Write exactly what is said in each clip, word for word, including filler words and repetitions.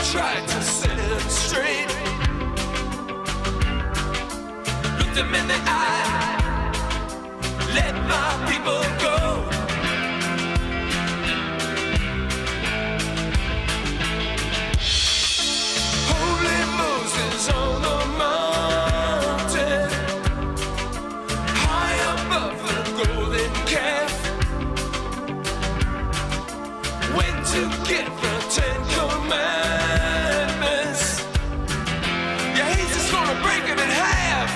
tried to set him straight. Looked him in the eye, let my people go. Holy Moses on the mountain, high above the golden calf, went to get the Ten Commandments. Yeah, he's just gonna break them in half.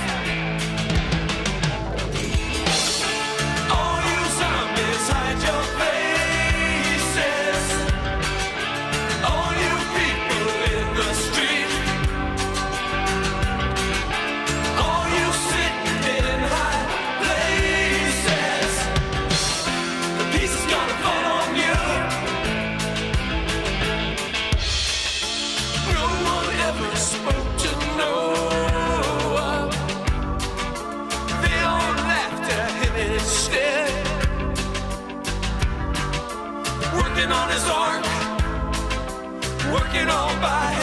All you zombies, hide your faces. All you people in the street, all you sitting in high places, the piece is gonna fall on you. No one ever spoke to Noah. They all laughed at him instead. Working on his ark, working all by